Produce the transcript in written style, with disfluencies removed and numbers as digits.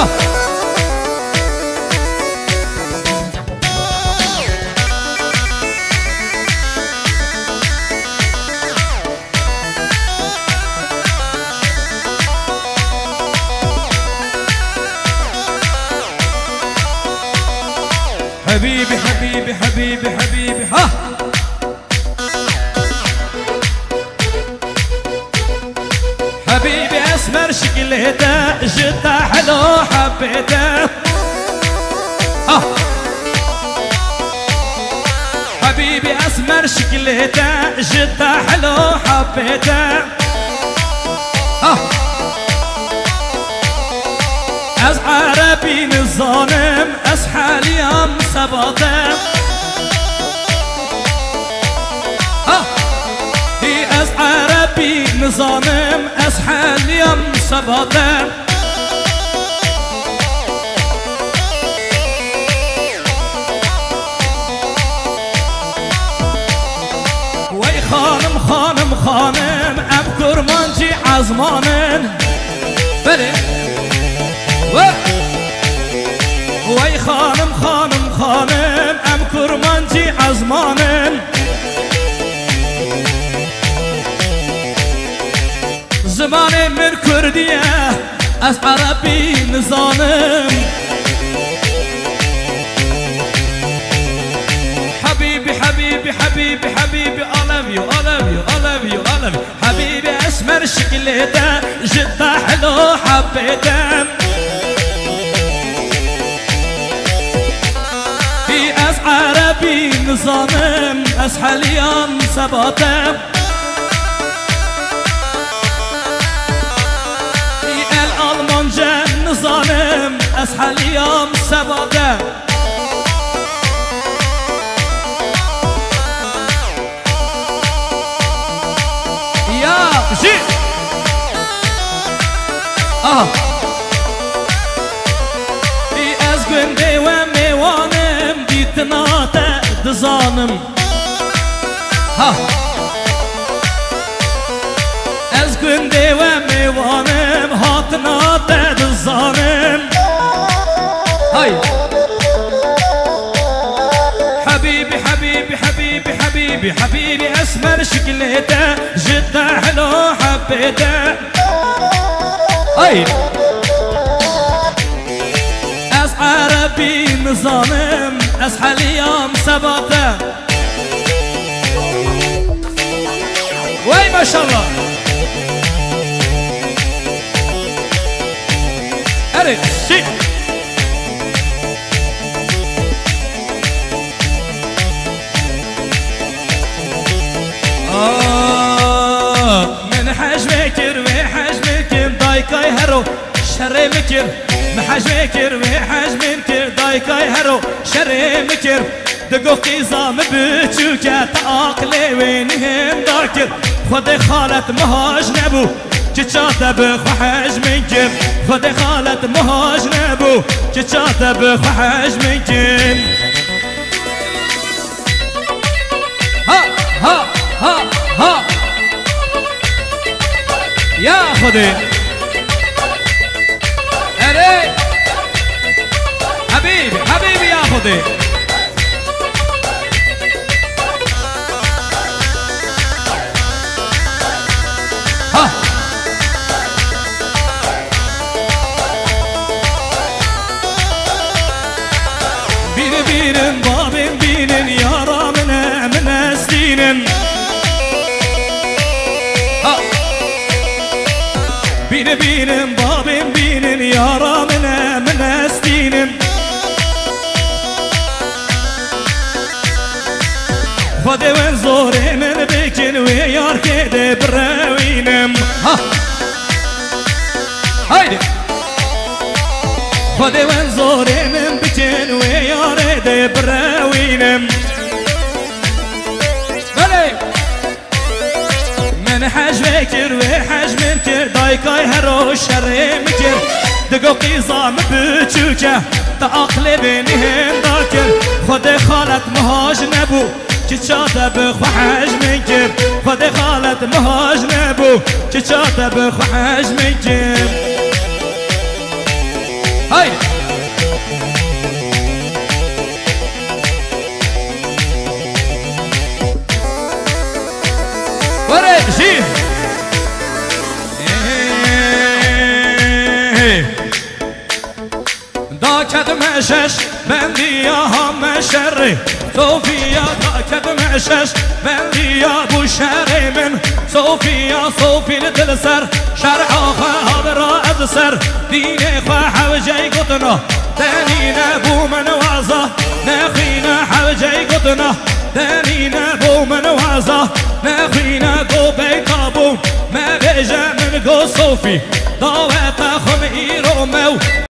ها حبيبي حبيبي حبيبي حبيبي ها حبيبي اسمر شكلته جدا حلو حبيته ها حبيبي اسمر شكلته جدا حلو حبيته ها از عربي نظالم از حاليام سباته هي از عربي نظالم از حاليام سباته وي خانم خانم خانم اب كرمانجي عزمانن بله وي خانم خانم خانم ام كرمانجي عزمانن زماني من كردية از عربي نظانم حبيبي حبيبي حبيبي حبيبي I love you I love you I love you I love you حبيبي اسمر شكلته جدا حلو حبيته از عربي نظامم از حاليام سباته الألمانجا نظامم از حاليام سباته يا جي از گنده و میوانم دیتناته دزانم ها از گنده و میوانم هاتناته دزانم هاي حبيبي حبيبي حبيبي حبيبي حبيبي اسمر شكلته جدا حلو حبيته هاي از عربي نظامم از حاليام سباته وي ما شاء الله اري شي من حجمك وحجمك دايكاي هرو شري مكر محجمكر وحجمكر دايكاي هرو شري مكر دقو قيزام بچوكا تعاقلي وينهم داكر خد خالت مهاج نبو كتشاتا بخو حجمكر خد خالت مهاج نبو كتشاتا بخو حجمكر ها ها ها ها يا خدي حبيبي حبيبي يا خدي ها بين بين بابين بين يارا من سنين ها بين بين بابين بين يارا من سنين خذ وين زوري من بكن ويار كده براوينم ها هايدي خذ وين زوري من بكن ويار كده براوينم بلي من حجمكر وحجمكر دايكاي هرو شري مكر دقو قيزام بچوكه تعاقلي بينهم داكر خذ خالت مهاج نبو كتشاتا بخو حجمكر خذ خالت مهاج نبو كتشاتا بخو حجمكر هاي ورد جي داكت مشش بندي هم شري صوفيا داكت مشش بندي ابو شري من صوفيا صوفي لدلسر شرع خابر ادسر ديني حوجي قطنا دانينا بو من وازا نخينا حوجي قطنا دانينا بو من وازا نخينا قو بيتابو ما بيجا من قو صوفي ضوات خمئي رومو